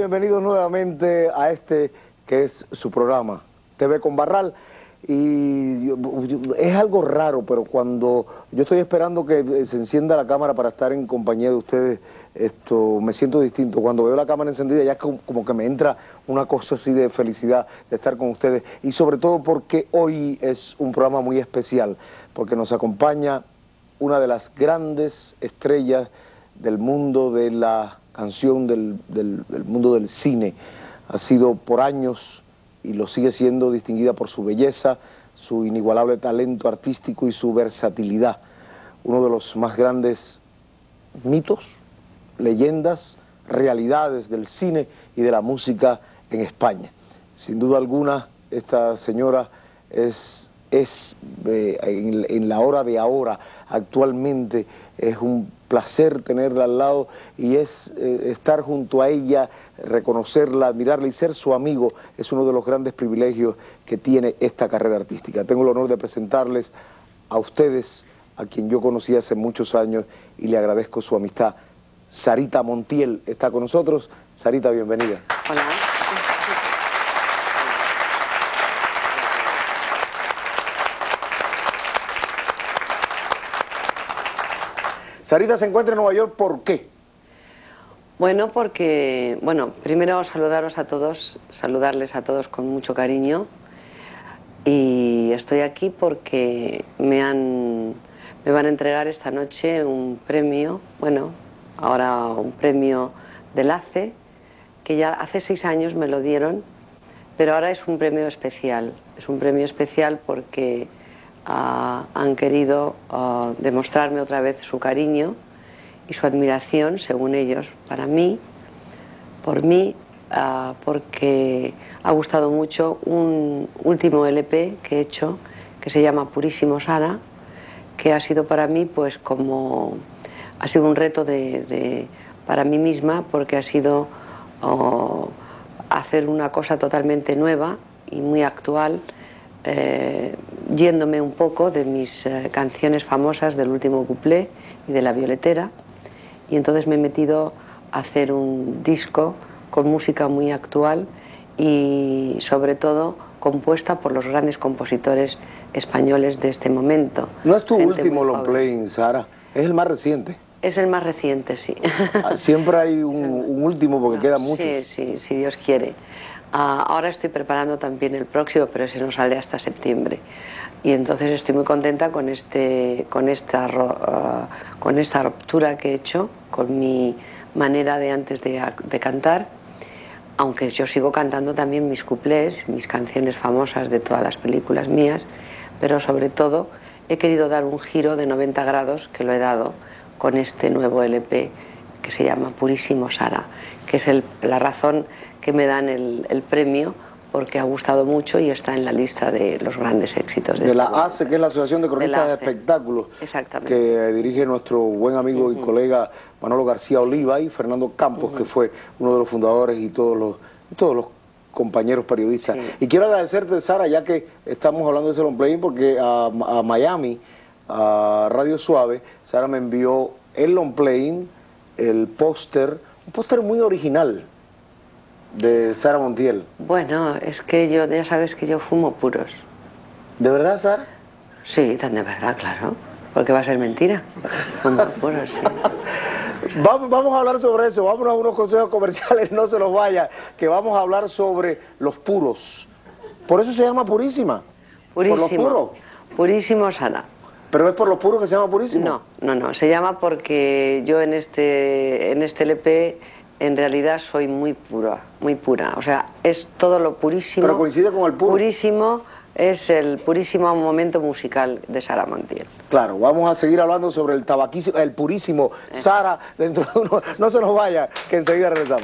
bienvenidos nuevamente a este que es su programa, TV con Barral. Y es algo raro, pero cuando yo estoy esperando que se encienda la cámara para estar en compañía de ustedes, me siento distinto. Cuando veo la cámara encendida ya es como que me entra una cosa así de felicidad de estar con ustedes. Y sobre todo porque hoy es un programa muy especial, porque nos acompaña una de las grandes estrellas del mundo de la canción, del mundo del cine. Ha sido por años y lo sigue siendo distinguida por su belleza, su inigualable talento artístico y su versatilidad. Uno de los más grandes mitos, leyendas, realidades del cine y de la música en España. Sin duda alguna, esta señora es en la hora de ahora, actualmente, es un placer tenerla al lado y es estar junto a ella, reconocerla, admirarla y ser su amigo es uno de los grandes privilegios que tiene esta carrera artística. Tengo el honor de presentarles a ustedes, a quien yo conocí hace muchos años y le agradezco su amistad. Sarita Montiel está con nosotros. Sarita, bienvenida. Hola. Sarita se encuentra en Nueva York, ¿por qué? Bueno, porque, primero saludarles a todos con mucho cariño. Y estoy aquí porque me van a entregar esta noche un premio, ahora un premio del ACE, que ya hace 6 años me lo dieron, pero ahora es un premio especial. Es un premio especial porque han querido demostrarme otra vez su cariño y su admiración, según ellos, para mí, por mí, porque ha gustado mucho un último LP que he hecho, que se llama Purísimo Sara, que ha sido para mí, pues, ha sido un reto para mí misma, porque ha sido hacer una cosa totalmente nueva y muy actual, yéndome un poco de mis canciones famosas del último cuplé y de La Violetera, y entonces me he metido a hacer un disco con música muy actual y sobre todo compuesta por los grandes compositores españoles de este momento. No es tu último long playing, Sara, es el más reciente. Es el más reciente, sí. Siempre hay un último porque quedan muchos. Sí, si Dios quiere. Ahora estoy preparando también el próximo, pero ese no sale hasta septiembre. Y entonces estoy muy contenta con esta ruptura que he hecho, con mi manera de antes de cantar, aunque yo sigo cantando también mis cuplés, mis canciones famosas de todas las películas mías, pero sobre todo he querido dar un giro de 90 grados, que lo he dado con este nuevo LP que se llama Purísimo Sara, que es la razón que me dan el premio, porque ha gustado mucho y está en la lista de los grandes éxitos. De la ACE, que es la Asociación de Cronistas de Espectáculos, que dirige nuestro buen amigo y colega Manolo García Oliva y Fernando Campos, que fue uno de los fundadores y todos los compañeros periodistas. Sí. Y quiero agradecerte, Sara, ya que estamos hablando de ese long playing, porque a Miami, a Radio Suave, Sara me envió el long playing, el póster, un póster muy original de Sara Montiel. Bueno, es que ya sabes que yo fumo puros. ¿De verdad, Sara? Sí, tan de verdad, claro. Porque va a ser mentira. Fumo puros, sí. Vamos a hablar sobre eso, vámonos a unos consejos comerciales, no se los vaya, que vamos a hablar sobre los puros. Por eso se llama Purísima. Purísimo. Por los puros. Purísimo Sara. ¿Pero es por los puros que se llama Purísimo? No, se llama porque yo en este LP en realidad soy muy pura, o sea, es todo lo purísimo. ¿Pero coincide con el puro? Purísimo es el purísimo momento musical de Sara Montiel. Claro, vamos a seguir hablando sobre el purísimo Sara dentro de uno. No se nos vaya, que enseguida regresamos.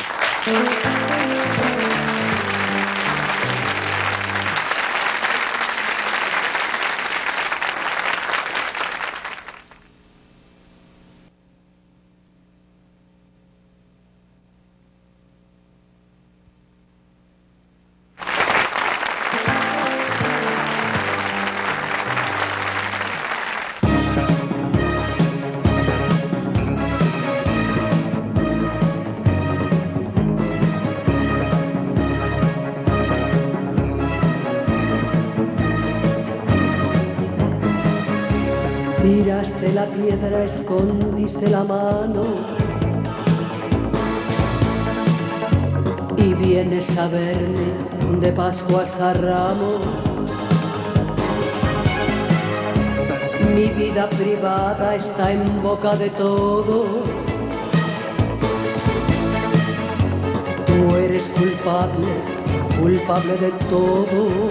la piedra escondiste la mano y vienes a verme de Pascuas a Ramos. Mi vida privada está en boca de todos. Tú eres culpable, culpable de todo.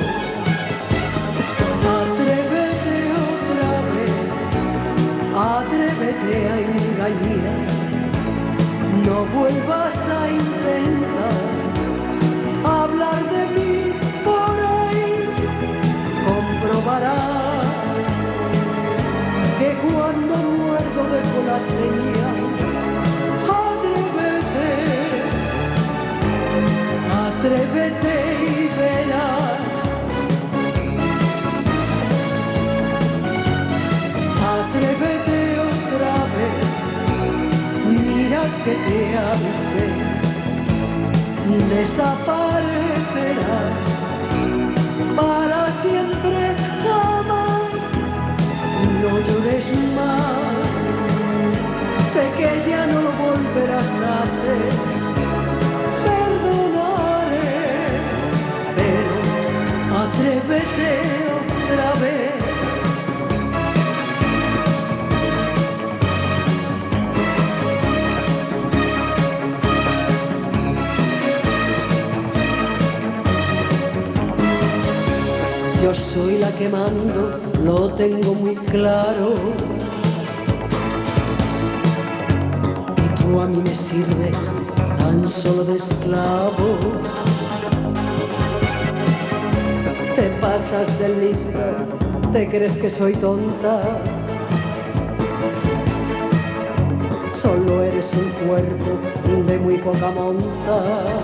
Atrévete otra vez, atrévete a engañar. No vuelvas a intentar hablar de mí por ahí. Comprobarás que cuando muerdo dejo la señal. Atrévete y verás. Atrévete otra vez. Mira que te avisé. Desaparecerás para siempre, jamás. No llores más. Sé que ya no lo volverás a hacer. Atrévete otra vez. Yo soy la que mando, lo tengo muy claro. Y tú a mí me sirves tan solo de esclavo. Te pasas de lista, te crees que soy tonta. Solo eres un cuerpo de muy poca monta.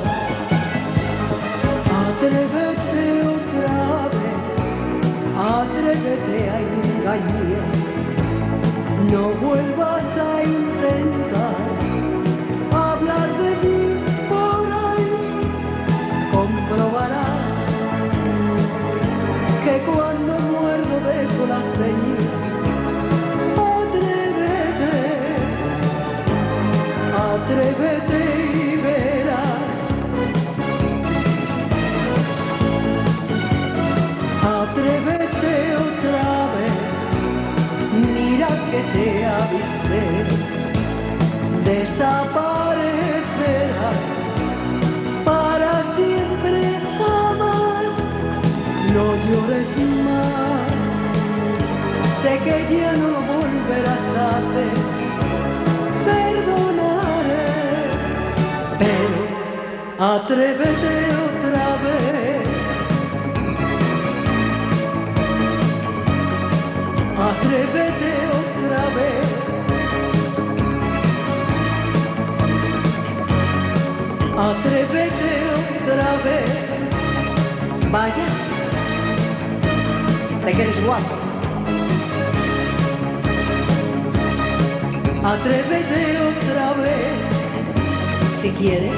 Atrévete otra vez, atrévete a engañar. No vuelvas a intentar hablar de mí por ahí. Comprobarás que cuando muerdo dejo la señal. Atrévete, atrévete y verás. Atrévete otra vez. Mira que te avisé. Desaparecerás para siempre, jamás. No llores más, sé que ya no lo volverás a hacer. Perdonaré, pero atrévete otra vez. Atrévete otra vez. Atrévete otra vez. Vaya. Que eres guapo. Atrévete otra vez, si quieres.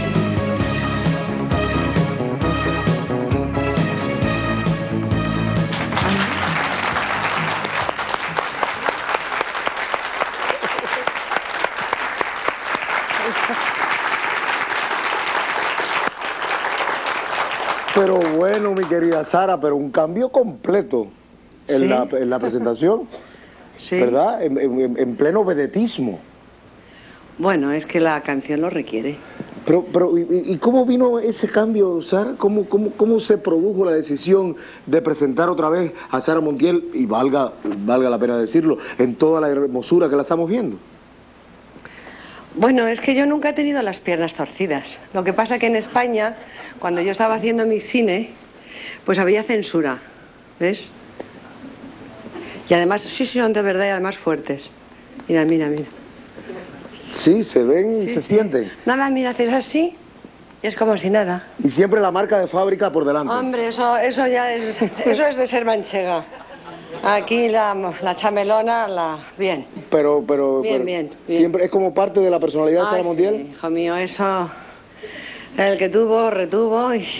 Pero bueno, mi querida Sara, pero un cambio completo en, ¿Sí? en la presentación, Sí. ¿verdad? En pleno vedetismo. Bueno, es que la canción lo requiere. Pero ¿y cómo vino ese cambio, Sara? ¿Cómo se produjo la decisión de presentar otra vez a Sara Montiel, y valga la pena decirlo, en toda la hermosura que la estamos viendo? Bueno, es que yo nunca he tenido las piernas torcidas. Lo que pasa que en España, cuando yo estaba haciendo mi cine, pues había censura, ¿ves? Y además, sí, son de verdad y además fuertes. Mira, mira, mira. Sí, se ven y se sienten. Nada, mira, haces así y es como si nada. Y siempre la marca de fábrica por delante. Hombre, eso ya es, eso es de ser manchega. Aquí la chamelona, bien. Pero Bien. siempre es como parte de la personalidad de Sara Montiel. Sí, hijo mío, eso El que tuvo, retuvo y...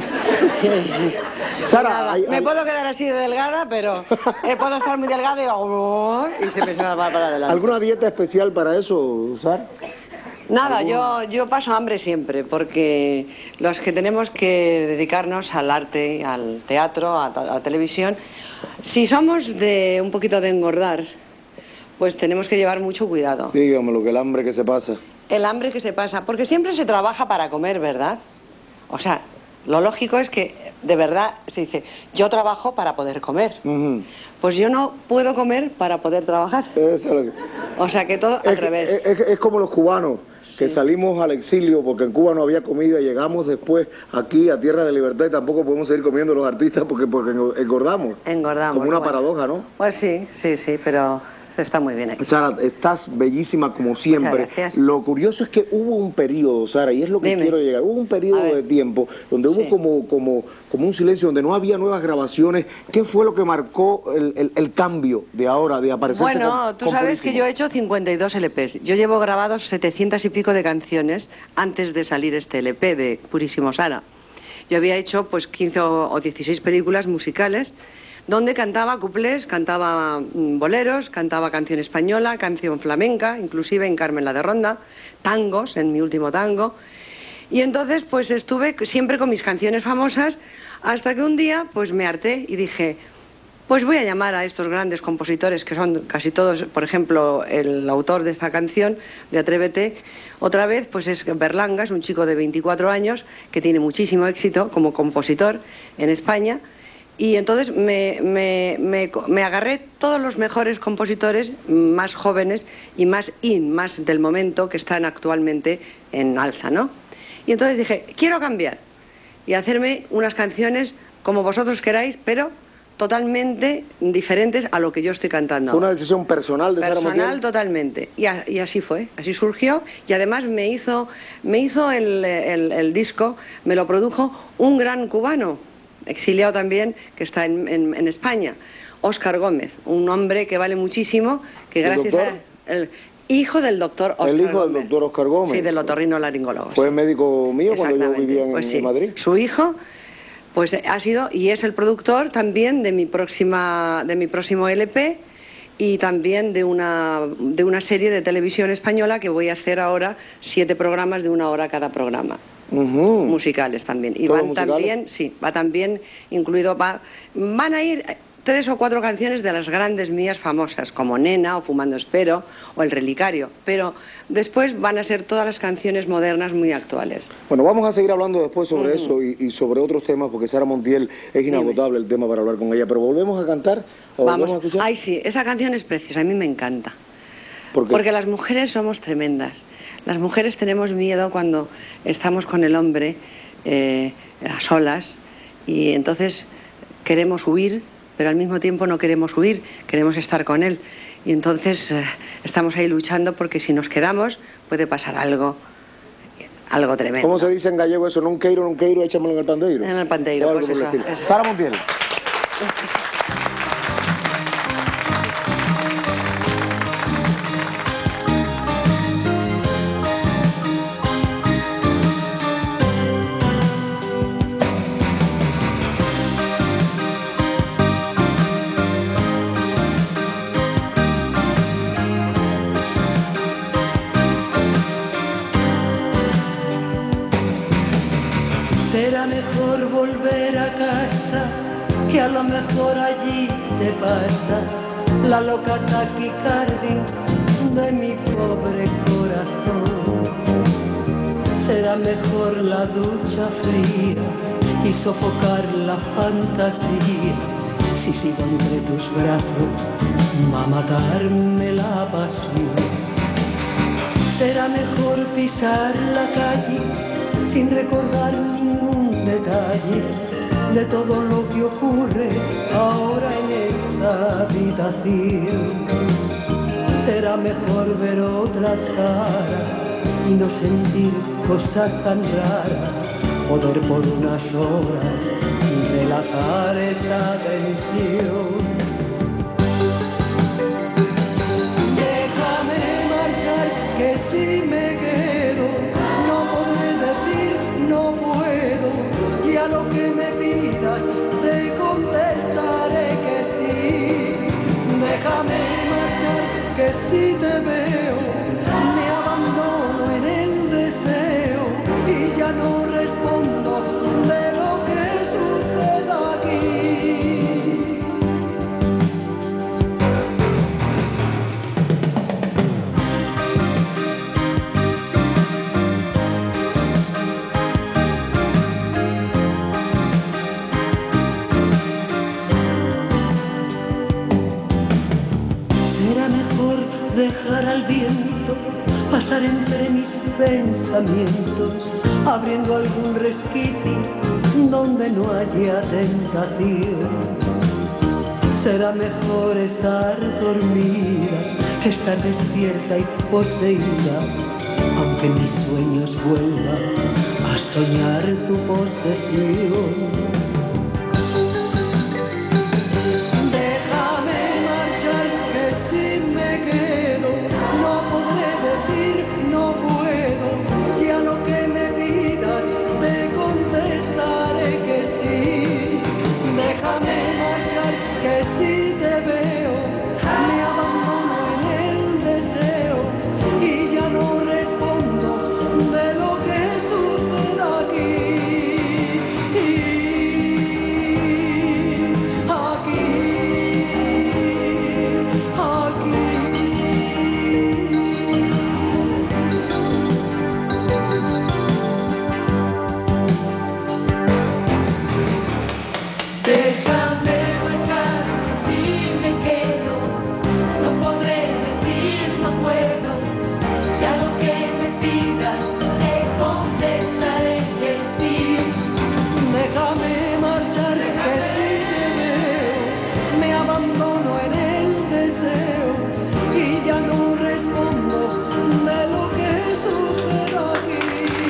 Sara, Nada, me puedo quedar así de delgada, pero puedo estar muy delgada y hago... y se me va para adelante. ¿Alguna dieta especial para eso, Sara? Nada, yo paso hambre siempre, porque los que tenemos que dedicarnos al arte, al teatro, a la televisión, si somos de un poquito de engordar, pues tenemos que llevar mucho cuidado. Dígame lo que el hambre que se pasa. El hambre que se pasa, porque siempre se trabaja para comer, ¿verdad? O sea, lo lógico es que, de verdad, se dice, yo trabajo para poder comer. Pues yo no puedo comer para poder trabajar. Eso es lo que... O sea, que todo al revés. Es como los cubanos, que Sí. salimos al exilio porque en Cuba no había comida y llegamos después aquí a Tierra de Libertad y tampoco podemos seguir comiendo los artistas porque engordamos. Engordamos. Como una bueno. paradoja, ¿no? Pues sí, pero está muy bien aquí. Sara, estás bellísima como siempre. Muchas gracias. Lo curioso es que hubo un periodo, Sara, y es lo que Dime. quiero llegar, hubo un A periodo ver. de tiempo donde hubo Sí. como un silencio, donde no había nuevas grabaciones. ¿Qué fue lo que marcó el cambio de ahora, de aparecer? Bueno, tú sabes que yo he hecho 52 LPs. Yo llevo grabados 700 y pico de canciones antes de salir este LP de Purísimo Sara. Yo había hecho pues 15 o 16 películas musicales donde cantaba cuplés, cantaba boleros, cantaba canción española, canción flamenca, inclusive en Carmen la de Ronda, tangos, en mi último tango. Y entonces pues estuve siempre con mis canciones famosas hasta que un día pues me harté y dije, pues voy a llamar a estos grandes compositores que son casi todos, por ejemplo, el autor de esta canción, de Atrévete, otra vez pues es Berlanga, es un chico de 24 años que tiene muchísimo éxito como compositor en España. Y entonces me agarré todos los mejores compositores más jóvenes y más más del momento que están actualmente en alza, ¿no? Y entonces dije, quiero cambiar y hacerme unas canciones como vosotros queráis, pero totalmente diferentes a lo que yo estoy cantando. Fue una decisión personal de Sara Montiel. Personal totalmente. Y así fue, así surgió. Y además me hizo el disco, me lo produjo un gran cubano, exiliado también, que está en España, Óscar Gómez, un hombre que vale muchísimo, que ¿El gracias doctor? a... El hijo del doctor Óscar Gómez. El hijo del doctor Óscar Gómez. Sí, del otorrinolaringólogo. Fue médico mío cuando yo Exactamente. vivía Pues en Madrid. Su hijo, pues ha sido y es el productor también de mi próximo LP y también de una serie de televisión española que voy a hacer ahora 7 programas de 1 hora cada programa. Musicales también. Y ¿Todos van musicales? también, sí, va también incluido, van a ir 3 o 4 canciones de las grandes mías famosas, como Nena o Fumando Espero o El Relicario, pero después van a ser todas las canciones modernas muy actuales. Bueno, vamos a seguir hablando después sobre eso y sobre otros temas, porque Sara Montiel es inagotable el tema para hablar con ella, pero volvemos a cantar o volvemos a escuchar. Ay, sí, esa canción es preciosa, a mí me encanta. ¿Por qué? Porque las mujeres somos tremendas. Las mujeres tenemos miedo cuando estamos con el hombre a solas y entonces queremos huir, pero al mismo tiempo no queremos huir, queremos estar con él. Y entonces estamos ahí luchando porque si nos quedamos puede pasar algo tremendo. ¿Cómo se dice en gallego eso? Non queiro, échamelo en el pandeiro. En el pandeiro, O algo pues por el eso, estilo. eso. Sara Montiel. Será mejor volver a casa, que a lo mejor allí se pasa la loca taquicardia de mi pobre corazón. Será mejor la ducha fría y sofocar la fantasía, si sigo entre tus brazos va a matarme la pasión. Será mejor pisar la calle sin recordar ningún detalle de todo lo que ocurre ahora en esta habitación. Será mejor ver otras caras y no sentir cosas tan raras, poder por unas horas relajar esta tensión. Déjame marchar, que si me quedo no podré decir que me pidas, te contestaré que sí. Déjame marchar, que si te veo, me abandono en el deseo y ya no respondo de lo que suceda aquí. Dejar al viento pasar entre mis pensamientos, abriendo algún resquicio donde no haya tentación. Será mejor estar dormida que estar despierta y poseída, aunque en mis sueños vuelva a soñar tu posesión. Que si te veo, me abandono en el deseo y ya no respondo de lo que suceda aquí. Déjame marchar, si me quedo, no podré decir no puedo. Ya lo que me pidas, te contestaré que sí. Déjame marchar, que si te veo, me abandono en el deseo y ya no respondo de lo que suceda aquí.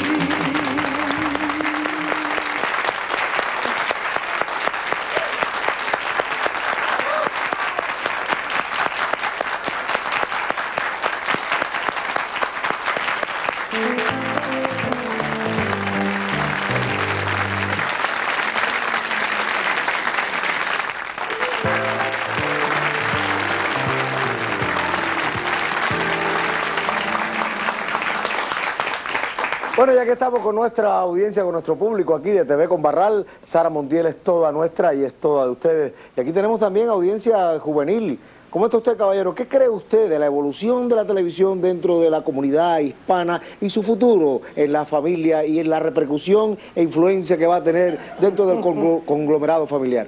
Bueno, ya que estamos con nuestra audiencia, con nuestro público aquí de TV con Barral, Sara Montiel es toda nuestra y es toda de ustedes. Y aquí tenemos también audiencia juvenil. ¿Cómo está usted, caballero? ¿Qué cree usted de la evolución de la televisión dentro de la comunidad hispana y su futuro en la familia y en la repercusión e influencia que va a tener dentro del conglomerado familiar?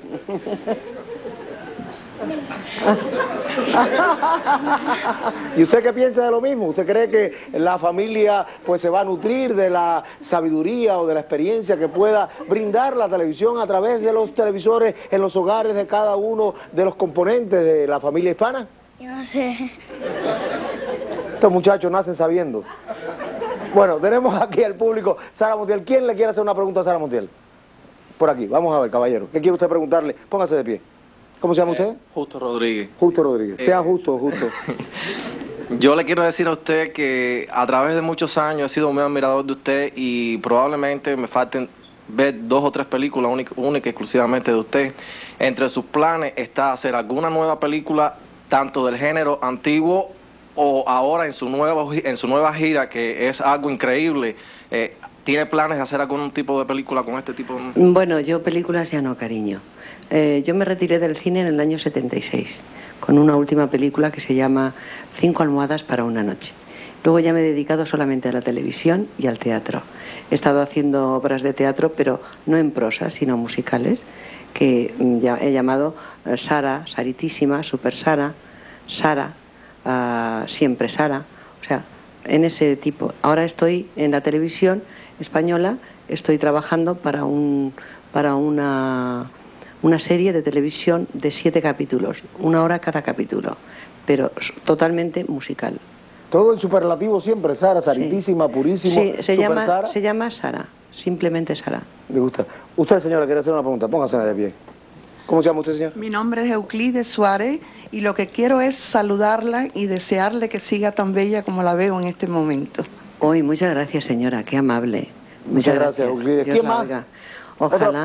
¿Y usted qué piensa de lo mismo? ¿Usted cree que la familia pues se va a nutrir de la sabiduría o de la experiencia que pueda brindar la televisión a través de los televisores en los hogares de cada uno de los componentes de la familia hispana? Yo no sé. Estos muchachos nacen sabiendo. Bueno, tenemos aquí al público. Sara Montiel, ¿quién le quiere hacer una pregunta a Sara Montiel? Por aquí, vamos a ver, caballero. ¿Qué quiere usted preguntarle? Póngase de pie. ¿Cómo se llama usted? Justo Rodríguez. Justo Rodríguez. Sea justo. Yo le quiero decir a usted que a través de muchos años he sido muy admirador de usted y probablemente me falten ver 2 o 3 películas únicas exclusivamente de usted. Entre sus planes está hacer alguna nueva película, tanto del género antiguo o ahora en su nueva gira, que es algo increíble. ¿Tiene planes de hacer algún tipo de película con este tipo de...? Bueno, yo películas ya no, cariño. Yo me retiré del cine en el año 76, con una última película que se llama 5 almohadas para una noche. Luego ya me he dedicado solamente a la televisión y al teatro. He estado haciendo obras de teatro, pero no en prosa, sino musicales, que ya he llamado Sara, Saritísima, Super Sara, Sara, Siempre Sara, o sea, en ese tipo. Ahora estoy en la televisión española, estoy trabajando para una serie de televisión de 7 capítulos, 1 hora cada capítulo, pero totalmente musical. Todo en superlativo siempre, Sara, Saritísima, sí. Purísimo, Sí, Sara. se llama Sara, simplemente Sara. Me gusta. Usted, señora, quiere hacer una pregunta, póngase de pie. ¿Cómo se llama usted, señor? Mi nombre es Euclides Suárez y lo que quiero es saludarla y desearle que siga tan bella como la veo en este momento. Muchas gracias, señora, qué amable. Muchas gracias, Euclides. Dios ¿Quién la más? oiga. Ojalá.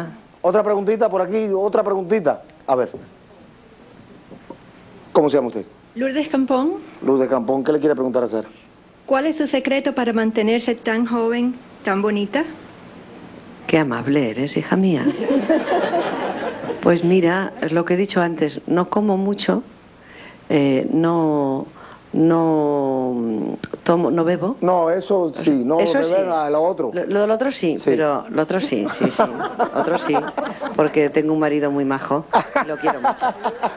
Otra preguntita por aquí, otra preguntita. A ver. ¿Cómo se llama usted? Lourdes Campón, Lourdes Campón, ¿qué le quiere preguntar a Sara? ¿cuál es su secreto para mantenerse tan joven, tan bonita? Qué amable eres, hija mía. Pues mira, lo que he dicho antes, no como mucho, no tomo, no bebo. No, eso sí, no Eso beber sí. a lo otro. Lo del otro sí, Sí. pero lo otro sí, sí. Otro sí, porque tengo un marido muy majo, y lo quiero mucho.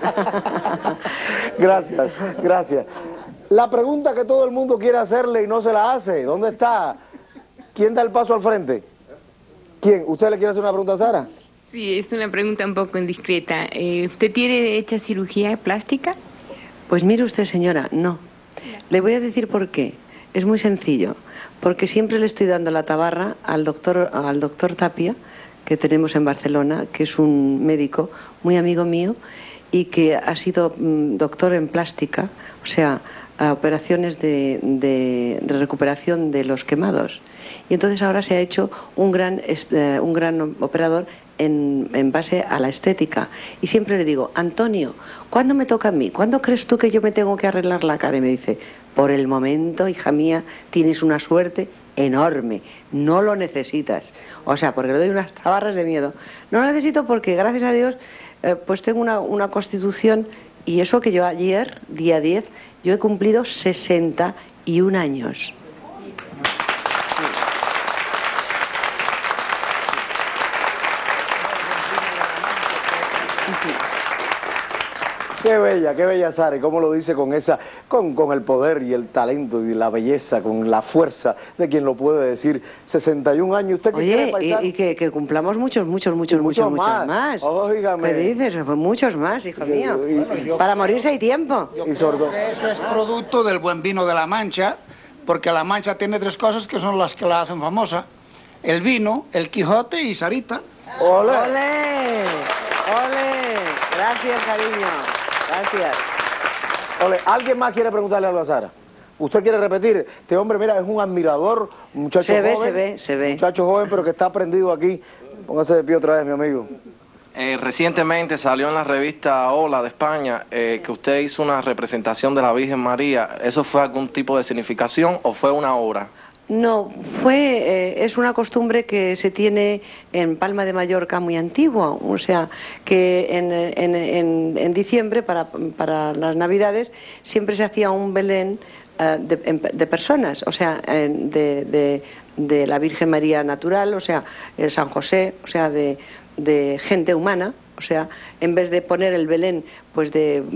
Gracias, gracias. La pregunta que todo el mundo quiere hacerle y no se la hace, ¿dónde está? ¿Quién da el paso al frente? ¿Quién? ¿Usted le quiere hacer una pregunta a Sara? Sí, es una pregunta un poco indiscreta. ¿Usted tiene hecha cirugía plástica? Pues mire usted, señora, no. Le voy a decir por qué. Es muy sencillo. Porque siempre le estoy dando la tabarra al doctor Tapia, que tenemos en Barcelona, que es un médico muy amigo mío y que ha sido doctor en plástica, o sea, a operaciones de recuperación de los quemados. Y entonces ahora se ha hecho un gran operador en base a la estética. Y siempre le digo, Antonio, ¿cuándo me toca a mí? ¿Cuándo crees tú que yo me tengo que arreglar la cara? Y me dice, por el momento, hija mía, tienes una suerte enorme, no lo necesitas. O sea, porque le doy unas tabarras de miedo. No lo necesito porque, gracias a Dios, pues tengo una constitución, y eso que yo ayer, día 10, yo he cumplido 61 años. Qué bella Sara, y cómo lo dice con con el poder y el talento y la belleza, con la fuerza de quien lo puede decir. 61 años, ¿usted qué quiere, Oye, paisano? y que cumplamos muchos más. Óigame. ¿Qué dices? Pues muchos más, hijo mío. y- Para morirse hay tiempo. Y sordo. Eso es producto del buen vino de La Mancha, porque La Mancha tiene tres cosas que son las que la hacen famosa: el vino, el Quijote y Sarita. ¡Ole! ¡Ole! ¡Ole! Gracias, cariño. Gracias. Ole, ¿alguien más quiere preguntarle algo a Sara? ¿Usted quiere repetir? Este hombre, mira, es un admirador, un muchacho Se ve, joven. se ve. Muchacho joven, pero que está aprendido aquí. Póngase de pie otra vez, mi amigo. Recientemente salió en la revista Hola de España que usted hizo una representación de la Virgen María. ¿Eso fue algún tipo de significación o fue una obra? No, es una costumbre que se tiene en Palma de Mallorca muy antigua, o sea, que en diciembre, para las Navidades, siempre se hacía un Belén de personas, o sea, de la Virgen María natural, o sea, el San José, o sea, de gente humana, o sea, en vez de poner el Belén pues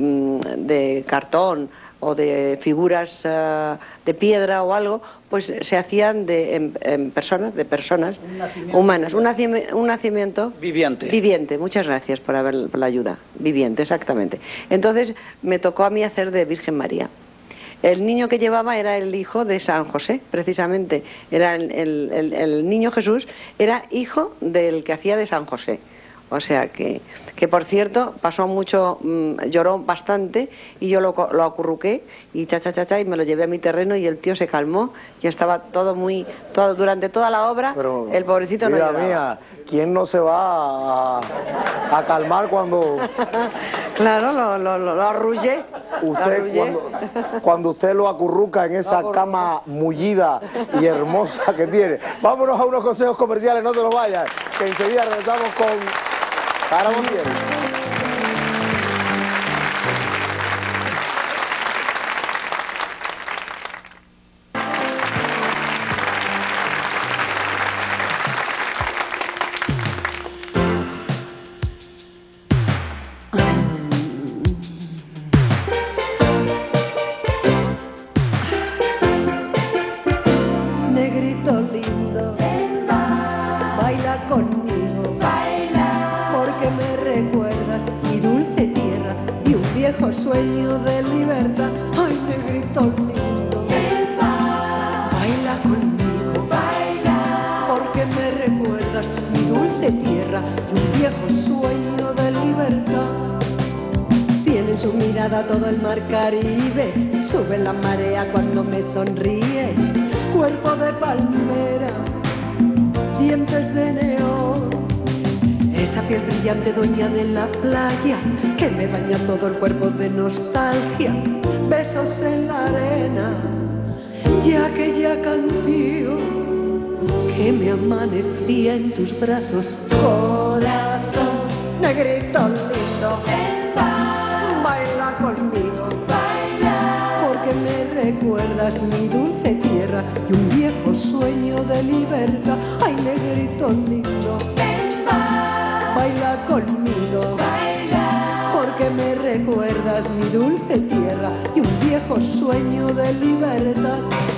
de cartón o de figuras de piedra o algo, pues se hacían en personas, de personas humanas. Un nacimiento Viviente. Viviente, muchas gracias por la ayuda. Viviente, exactamente. Entonces me tocó a mí hacer de Virgen María. El niño que llevaba era el hijo de San José, precisamente. Era el niño Jesús, era hijo del que hacía de San José. O sea que por cierto, pasó mucho, lloró bastante y yo lo acurruqué y y me lo llevé a mi terreno y el tío se calmó. Ya estaba todo durante toda la obra, Pero, el pobrecito no vida lloraba. mía, ¿quién no se va a calmar cuando Claro, lo arrullé. usted, cuando usted lo acurruca en esa cama mullida y hermosa que tiene? Vámonos a unos consejos comerciales, no se los vayan, que enseguida regresamos con Sara Montiel. Negrito lindo, baila conmigo, porque me recuerdas mi dulce tierra y un viejo sueño de libertad. Ay, negrito lindo, baila conmigo, porque me recuerdas mi dulce tierra y un viejo sueño de libertad. Tiene en su mirada todo el mar Caribe, sube la marea cuando me sonríe, cuerpo de palmera, dientes de neón, esa piel brillante dueña de la playa, que me baña todo el cuerpo de nostalgia, besos en la arena, y aquella canción que me amanecía en tus brazos, corazón, negrito lindo, baila conmigo, porque me recuerdas mi dulce tierra y un viejo sueño de libertad. Ay, negrito lindo, baila conmigo, porque me recuerdas mi dulce tierra y un viejo sueño de libertad.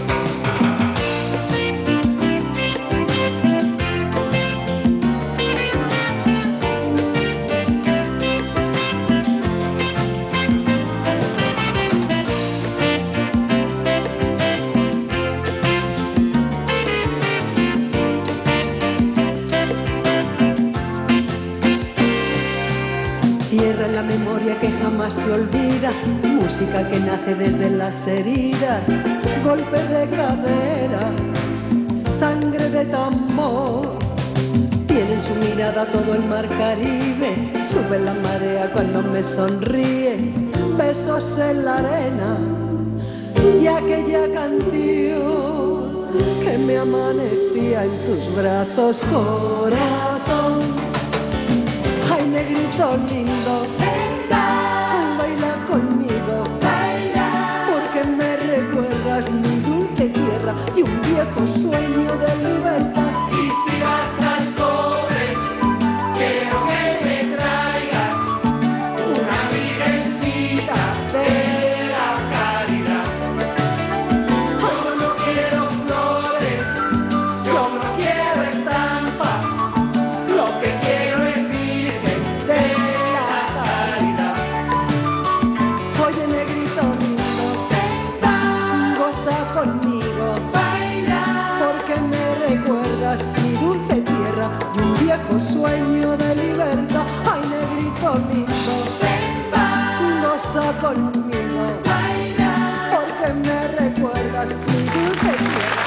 Tierra en la memoria que jamás se olvida, música que nace desde las heridas, golpe de cadera, sangre de tambor. Tiene en su mirada todo el mar Caribe, sube la marea cuando me sonríe, besos en la arena y aquella canción que me amanecía en tus brazos, corazón. Ay, negrito lindo, baila conmigo, porque me recuerdas mi dulce tierra y un viejo sueño de libertad. Y si vas al cobre, quiero que me traigas una virgencita de la caridad. Yo no quiero flores, yo no quiero estampa, lo que quiero es de la caridad. Oye, negrito lindo, goza conmigo, porque me recuerdas mi dulce tierra y un viejo sueño de libertad. Ay, negrito lindo, goza conmigo, porque me recuerdas mi dulce tierra.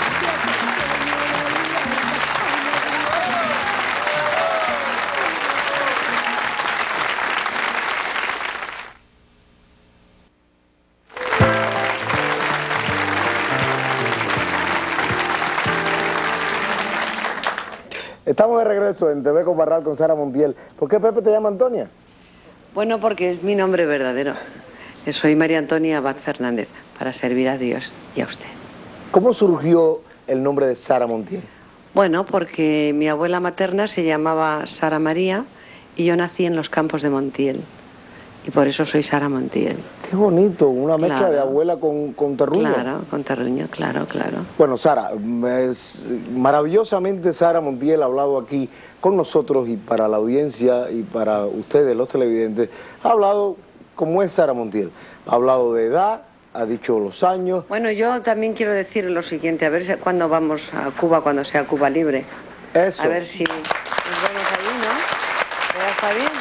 Estamos de regreso en TV con Barral con Sara Montiel. ¿Por qué Pepe te llama Antonia? Bueno, porque es mi nombre verdadero. Soy María Antonia Abad Fernández, para servir a Dios y a usted. ¿Cómo surgió el nombre de Sara Montiel? Bueno, porque mi abuela materna se llamaba Sara María y yo nací en los campos de Montiel. Y por eso soy Sara Montiel. Qué bonito, una mezcla Claro. de abuela con terruño. Claro, con terruño, claro, claro. Bueno, Sara, maravillosamente Sara Montiel ha hablado aquí con nosotros y para la audiencia y para ustedes, los televidentes, ha hablado como es Sara Montiel. Ha hablado de edad, ha dicho los años. Bueno, yo también quiero decir lo siguiente, a ver cuándo vamos a Cuba, cuando sea Cuba libre. Eso. A ver si nos vemos allí, ¿no? ¿Ya está bien?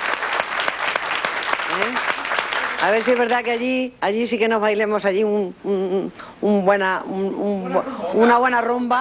¿Eh? A ver si es verdad que allí sí que nos bailemos allí una buena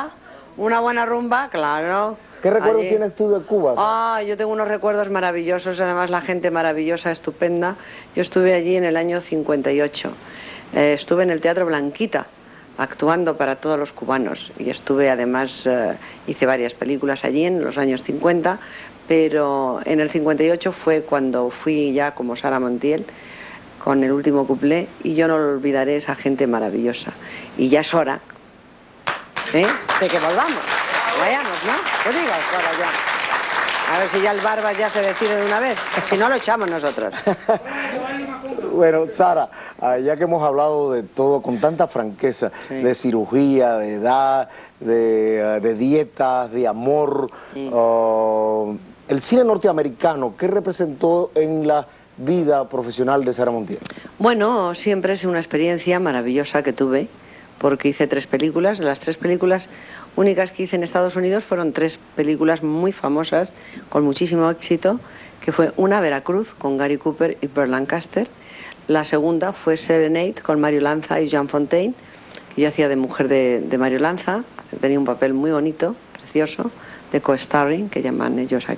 rumba, claro. ¿Qué recuerdos Allí. tienes tú de Cuba? Ah, yo tengo unos recuerdos maravillosos, además la gente maravillosa, estupenda. Yo estuve allí en el año 58. Estuve en el Teatro Blanquita, actuando para todos los cubanos. Y estuve, además, hice varias películas allí en los años 50, pero en el 58 fue cuando fui ya como Sara Montiel, con el último cuplé, y yo no lo olvidaré, esa gente maravillosa. Y ya es hora, ¿eh?, de que volvamos. Vayamos, ¿no? Pues digas, ahora ya. A ver si ya el Barbas ya se decide de una vez. Si no, lo echamos nosotros. Bueno, Sara, ya que hemos hablado de todo con tanta franqueza, Sí. de cirugía, de edad, de dietas, de amor, el cine norteamericano, ¿qué representó en la vida profesional de Sara Montiel? Bueno, siempre es una experiencia maravillosa que tuve, porque hice 3 películas. Las 3 películas únicas que hice en Estados Unidos fueron 3 películas muy famosas, con muchísimo éxito, que fue una, Veracruz, con Gary Cooper y Burt Lancaster. La segunda fue Serenade, con Mario Lanza y Jean Fontaine, que yo hacía de mujer de Mario Lanza. Tenía un papel muy bonito, precioso, de co-starring, que llaman ellos aquí,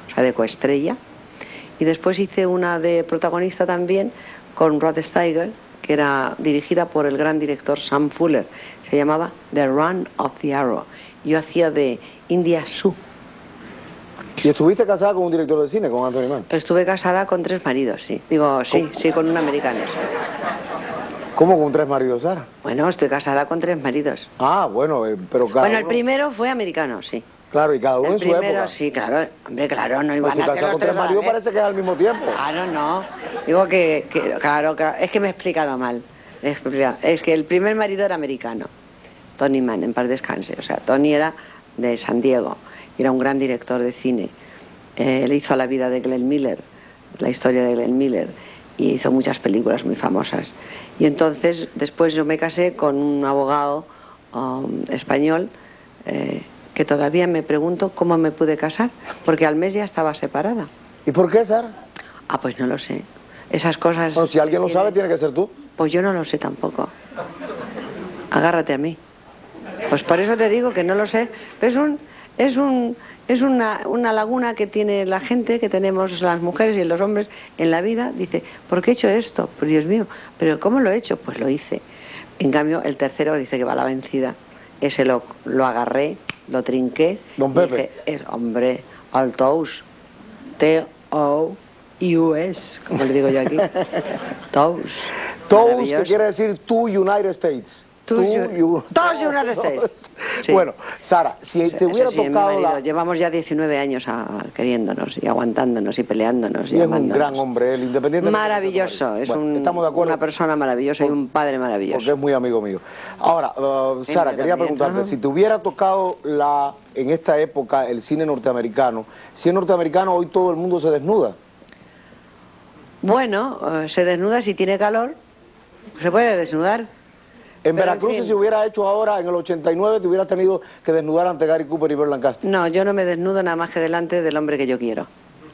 o sea, de coestrella. Y después hice una de protagonista también con Rod Steiger, que era dirigida por el gran director Sam Fuller. Se llamaba The Run of the Arrow. Yo hacía de India Sue. ¿Y estuviste casada con un director de cine, con Anthony Mann? Estuve casada con 3 maridos, sí. Digo, sí, sí, con un americano. ¿Cómo con 3 maridos, Sara? Bueno, estoy casada con 3 maridos. Ah, bueno, pero cada Bueno, el uno... primero fue americano, sí. Claro, y cada uno El en su primero, época. sí, claro. Hombre, claro, no Pues iban tu a ser casada los con 3 3 maridos parece que es al mismo tiempo. Claro, no. Digo que claro, es que me he explicado mal. Es que el primer marido era americano, Tony Mann, en paz descanse. O sea, Tony era de San Diego, y era un gran director de cine. Él hizo La vida de Glenn Miller, la historia de Glenn Miller, y hizo muchas películas muy famosas. Y entonces, después yo me casé con un abogado español, que todavía me pregunto cómo me pude casar, porque al mes ya estaba separada. ¿Y por qué, Sara? Ah, pues no lo sé. Esas cosas... Bueno, si alguien lo sabe, tiene que ser tú. Pues yo no lo sé tampoco. Agárrate a mí. Pues por eso te digo que no lo sé. Pero es una laguna que tiene la gente, que tenemos las mujeres y los hombres en la vida. Dice, ¿por qué he hecho esto? Pues Dios mío, ¿pero cómo lo he hecho? Pues lo hice. En cambio, el tercero dice que va a la vencida. Ese lo agarré, lo trinqué. Don Pepe. Dije, hombre, al Tous. T-O-U-S, como le digo yo aquí. Tous. Tous, que quiere decir tú, United States. Tous United States. Sí. Bueno, Sara, si te hubiera Sí, mi tocado marido. la... Llevamos ya 19 años queriéndonos y aguantándonos y peleándonos y Y es un amándonos. gran hombre, él, independientemente... Maravilloso, es bueno, estamos de acuerdo, una persona maravillosa y un padre maravilloso. porque es muy amigo mío. Ahora, Sara, yo quería también. preguntarte, Ajá. si te hubiera tocado en esta época el cine norteamericano, si es norteamericano, hoy todo el mundo se desnuda. Bueno, se desnuda si tiene calor, se puede desnudar. En Pero, Veracruz, en fin. si se hubiera hecho ahora, en el 89, te hubieras tenido que desnudar ante Gary Cooper y Burt Lancaster. No, yo no me desnudo nada más que delante del hombre que yo quiero.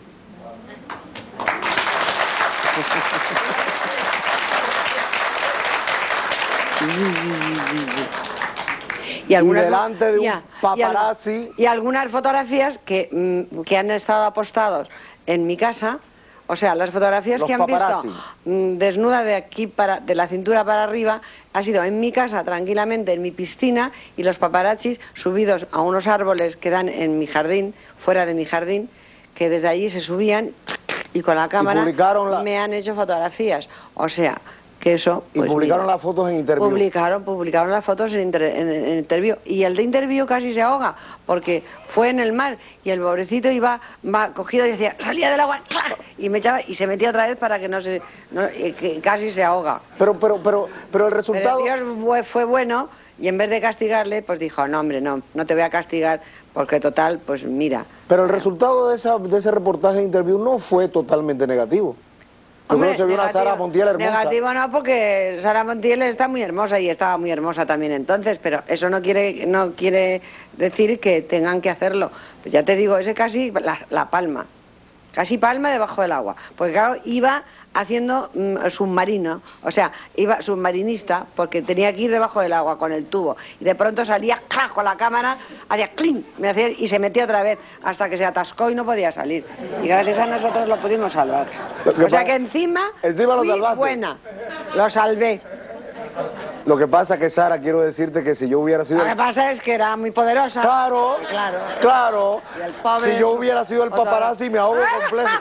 Y delante de un paparazzi. Y algunas fotografías que han estado apostados en mi casa, o sea, las fotografías Los que han paparazzi. visto desnuda de la cintura para arriba, ha sido en mi casa, tranquilamente, en mi piscina, y los paparazzis subidos a unos árboles que dan en mi jardín, fuera de mi jardín, que desde allí se subían y con la cámara publicaron me han hecho fotografías. O sea, que eso... Y pues publicaron mira, las fotos en Interview. Publicaron las fotos en Interview. Y el de Interview casi se ahoga, porque fue en el mar y el pobrecito iba cogido y decía, salía del agua, ¡clac! Y me echaba y se metía otra vez para que que casi se ahoga. Pero el resultado... Pero Dios fue bueno y en vez de castigarle, pues dijo, no hombre, no te voy a castigar porque total, pues mira. Pero el resultado de ese reportaje de Interview no fue totalmente negativo. Yo creo que se vio una Sara Montiel hermosa. Negativo no, porque Sara Montiel está muy hermosa y estaba muy hermosa también entonces, pero eso no quiere decir que tengan que hacerlo. Pues ya te digo, ese casi la palma, casi palma debajo del agua, porque claro, iba haciendo submarino, o sea, iba submarinista, porque tenía que ir debajo del agua con el tubo, y de pronto salía ¡clac! Con la cámara, hacía ¡cling! Y se metía otra vez, hasta que se atascó y no podía salir. Y gracias a nosotros lo pudimos salvar. O sea que encima lo fui salvaste. buena, lo salvé. Lo que pasa que, Sara, quiero decirte que si yo hubiera sido... Lo que pasa es que era muy poderosa. Claro. Y el pobre- Si yo hubiera sido el paparazzi, me ahogo completo.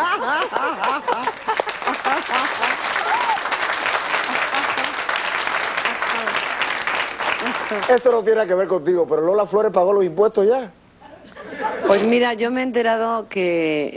Esto no tiene que ver contigo, pero Lola Flores pagó los impuestos ya. Pues mira, yo me he enterado que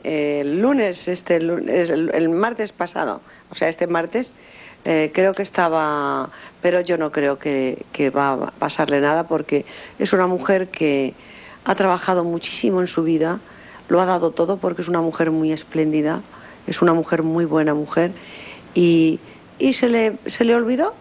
el martes pasado, o sea, este martes, creo que estaba, pero yo no creo que va a pasarle nada porque es una mujer que ha trabajado muchísimo en su vida, lo ha dado todo porque es una mujer muy espléndida, es una mujer muy buena mujer y se le olvidó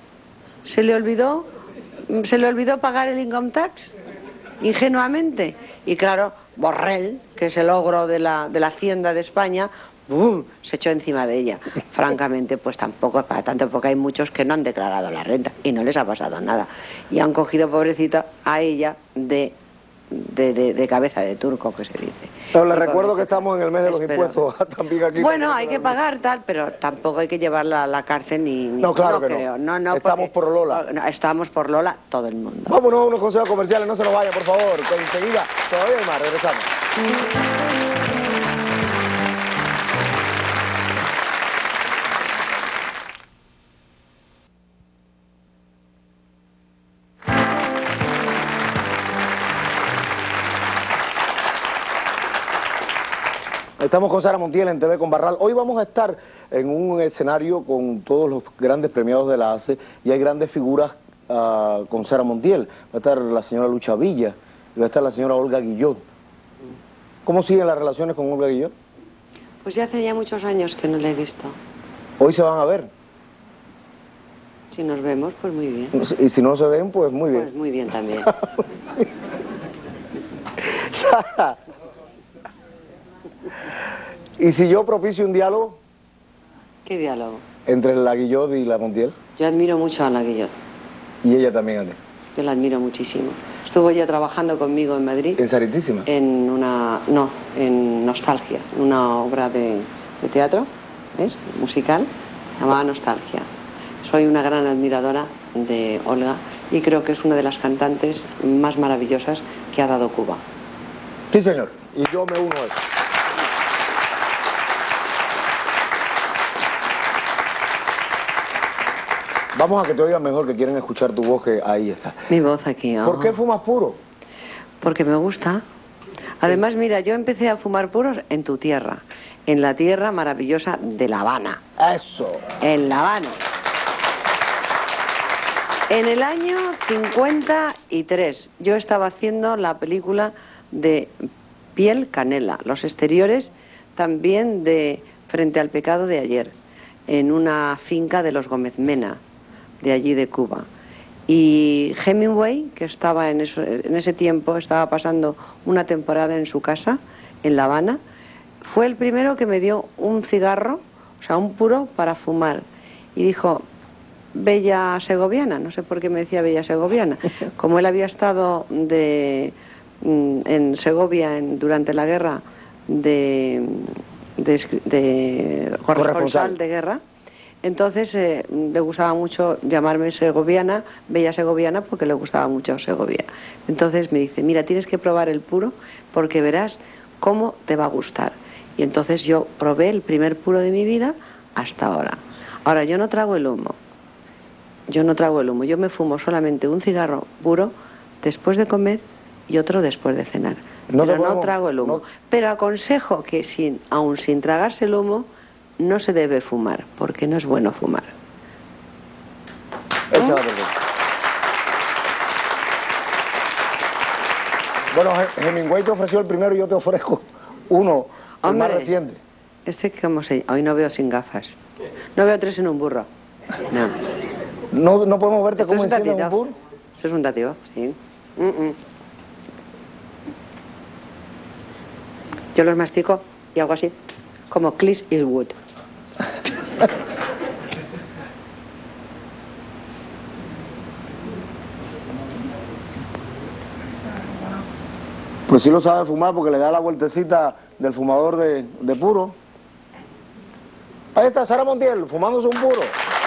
pagar el income tax ingenuamente y claro, Borrell, que es el ogro de la Hacienda de España, se echó encima de ella. Francamente, pues tampoco es para tanto, porque hay muchos que no han declarado la renta y no les ha pasado nada. Y han cogido, pobrecita, a ella de de cabeza de turco, que se dice. Pero les recuerdo que estamos en el mes de los Espero. impuestos también aquí. Bueno, hay que pagar tal, pero tampoco hay que llevarla a la cárcel ni No, claro que creo. no. No, Estamos por Lola. No, estamos por Lola todo el mundo. Vámonos a unos consejos comerciales, no se nos vaya, por favor, que enseguida todavía hay más, regresamos. Estamos con Sara Montiel en TV con Barral. Hoy vamos a estar en un escenario con todos los grandes premiados de la ACE y hay grandes figuras con Sara Montiel. Va a estar la señora Lucha Villa y va a estar la señora Olga Guillot. ¿Cómo siguen las relaciones con Olga Guillot? Pues ya hace ya muchos años que no la he visto. Hoy se van a ver. Si nos vemos, pues muy bien. Y si no se ven, pues muy bien. Pues muy bien también. Sara, ¿y si yo propicio un diálogo ¿Qué diálogo? entre la Guillot y la Montiel? Yo admiro mucho a la Guillot. Y ella también a ti. Yo la admiro muchísimo. Estuvo ya trabajando conmigo en Madrid. ¿En Saritísima? En Nostalgia, una obra de teatro, ¿ves? Musical, se llamaba Nostalgia. Soy una gran admiradora de Olga y creo que es una de las cantantes más maravillosas que ha dado Cuba. Sí, señor. Y yo me uno a eso. Vamos a que te oigan mejor, que quieren escuchar tu voz, que ahí está. Mi voz aquí. ¿Por qué fumas puro? Porque me gusta. Además, mira, yo empecé a fumar puros en tu tierra, en la tierra maravillosa de La Habana. Eso. En La Habana. En el año 53 yo estaba haciendo la película de Piel Canela, los exteriores también de Frente al pecado de ayer, en una finca de los Gómez Mena, de allí de Cuba. Y Hemingway, que estaba en ese tiempo, estaba pasando una temporada en su casa, en La Habana, fue el primero que me dio un cigarro, o sea, un puro para fumar. Y dijo, Bella Segoviana, no sé por qué me decía Bella Segoviana, como él había estado en Segovia durante la guerra de corresponsal de guerra, entonces le gustaba mucho llamarme Segoviana, Bella Segoviana, porque le gustaba mucho Segovia. Entonces me dice, mira, tienes que probar el puro porque verás cómo te va a gustar. Y entonces yo probé el primer puro de mi vida hasta ahora. Ahora, yo no trago el humo. Yo no trago el humo. Yo me fumo solamente un cigarro puro después de comer y otro después de cenar. Pero no trago el humo. Pero aconsejo que aun sin tragarse el humo, no se debe fumar, porque no es bueno fumar. Échala, perdón. Bueno, Hemingway te ofreció el primero y yo te ofrezco uno, el más reciente. ¿Cómo se llama? Hoy no veo sin gafas. No veo tres en un burro. No. ¿No podemos verte cómo enciendes un burro? Eso es un datio, sí. Yo los mastico y hago así, como Clint Eastwood. Pues sí lo sabe fumar porque le da la vueltecita del fumador de puro. Ahí está Sara Montiel, fumándose un puro.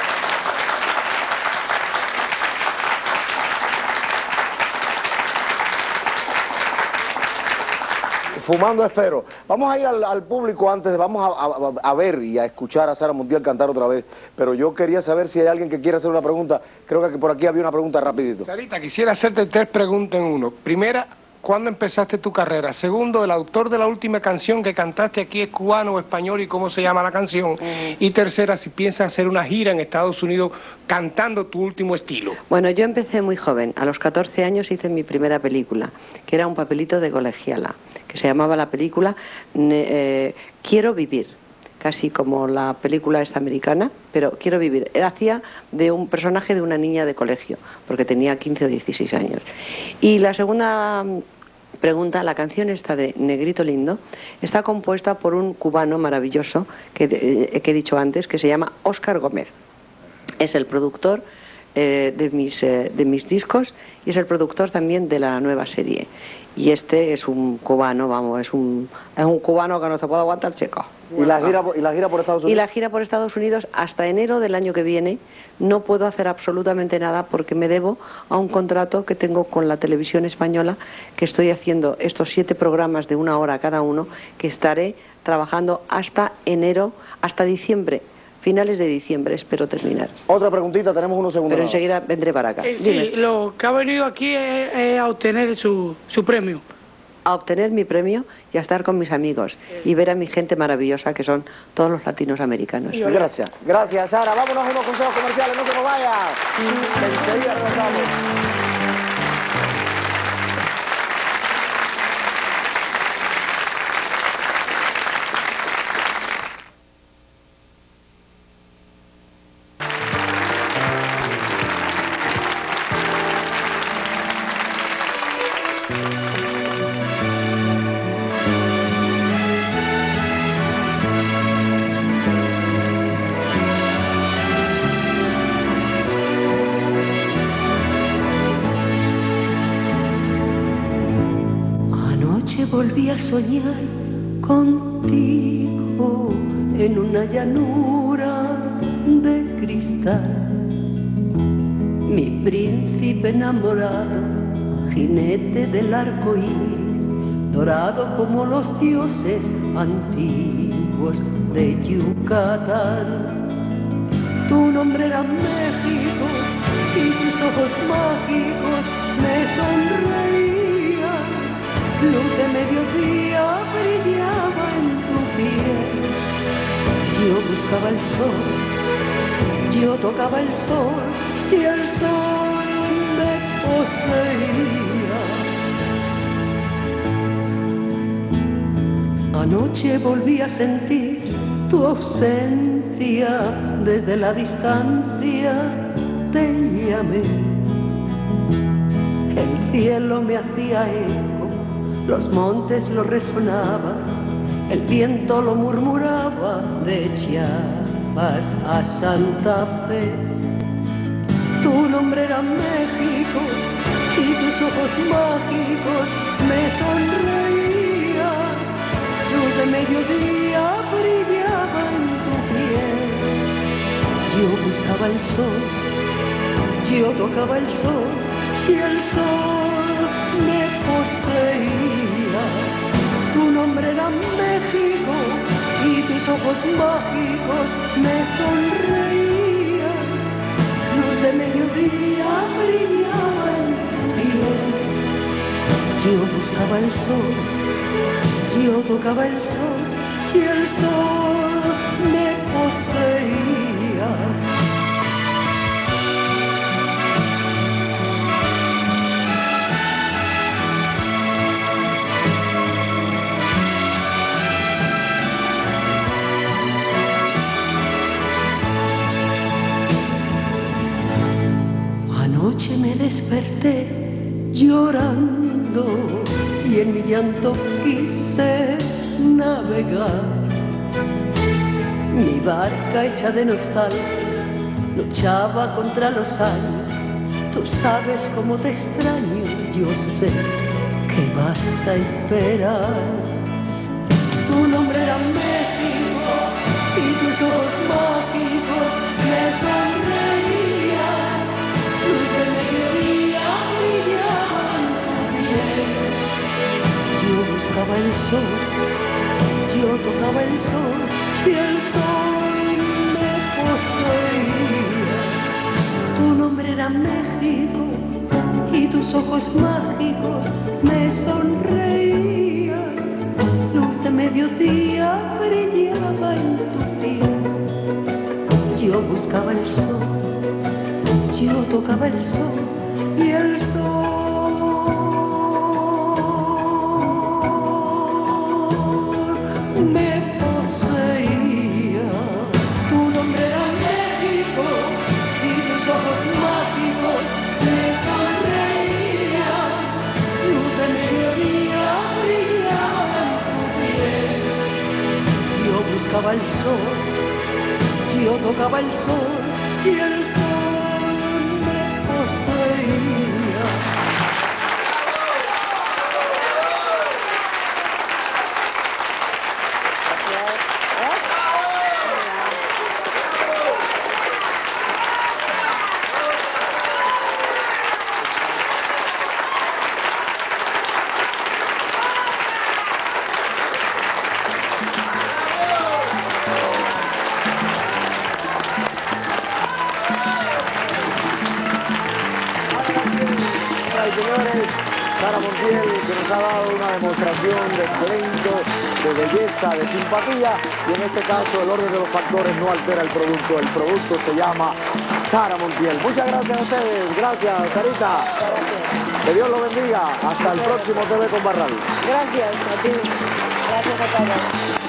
Fumando espero. Vamos a ir al público antes, vamos a ver y a escuchar a Sara Montiel cantar otra vez. Pero yo quería saber si hay alguien que quiera hacer una pregunta. Creo que por aquí había una pregunta rapidito. Sarita, quisiera hacerte 3 preguntas en uno. Primera, ¿cuándo empezaste tu carrera? Segundo, el autor de la última canción que cantaste aquí es cubano o español y cómo se llama la canción. Y tercera, si piensas hacer una gira en Estados Unidos cantando tu último estilo. Bueno, yo empecé muy joven. A los 14 años hice mi primera película, que era un papelito de colegiala, que se llamaba la película Quiero vivir, casi como la película esta americana, pero Quiero vivir. Hacía de un personaje de una niña de colegio, porque tenía 15 o 16 años. Y la segunda pregunta, la canción esta de Negrito Lindo, está compuesta por un cubano maravilloso que he dicho antes, que se llama Óscar Gómez. Es el productor de mis discos y es el productor también de la nueva serie. Y este es un cubano, vamos, es un cubano que no se puede aguantar, chico. ¿Y la gira por Estados Unidos? Y la gira por Estados Unidos hasta enero del año que viene. No puedo hacer absolutamente nada porque me debo a un contrato que tengo con la televisión española, que estoy haciendo estos 7 programas de 1 hora cada uno, que estaré trabajando hasta enero, hasta diciembre. Finales de diciembre espero terminar. Otra preguntita, tenemos unos segundos. Pero enseguida vendré para acá. Sí, lo que ha venido aquí es a obtener su premio. A obtener mi premio y a estar con mis amigos y ver a mi gente maravillosa que son todos los latinos americanos. Gracias. Gracias, Sara. Vámonos a unos consejos comerciales, no se nos vaya. Enseguida regresamos. Volví a soñar contigo en una llanura de cristal. Mi príncipe enamorado, jinete del arco iris, dorado como los dioses antiguos de Yucatán. Tu nombre era México y tus ojos mágicos me sonreían. Luz de mediodía brillaba en tu piel. Yo buscaba el sol, yo tocaba el sol y el sol me poseía. Anoche volví a sentir tu ausencia, desde la distancia te llamé. El cielo me hacía eco, los montes lo resonaban, el viento lo murmuraba de Chiapas a Santa Fe. Tu nombre era México y tus ojos mágicos me sonreían. Luz de mediodía brillaba en tu piel. Yo buscaba el sol, yo tocaba el sol y el sol me poseía. Tu nombre era México y tus ojos mágicos me sonreían. Luz de mediodía brillaba en tu piel. Yo buscaba el sol, yo tocaba el sol y el sol me poseía. Anoche me desperté llorando y en mi llanto quise navegar. Mi barca hecha de nostalgia luchaba contra los años. Tú sabes cómo te extraño, yo sé que vas a esperar. Tu nombre era México y tus ojos mágicos me sonreían. Luz de mediodía brillaba en tu piel. Yo buscaba el sol, yo tocaba el sol y el sol me poseía. Tu nombre era México y tus ojos mágicos me sonreían. Luz de mediodía brillaba en tu piel. Yo buscaba el sol, yo tocaba el sol y el sol me poseía. Tu nombre era México y tus ojos mágicos me sonreían. Luz de mediodía brillaba en tu piel. Yo buscaba el sol, yo tocaba el sol y el sol me Señores, Sara Montiel, que nos ha dado una demostración de talento, de belleza, de simpatía, y en este caso el orden de los factores no altera el producto se llama Sara Montiel. Muchas gracias a ustedes, gracias Sarita, que Dios los bendiga, hasta el próximo TV con Barral. Gracias a ti, gracias a todos.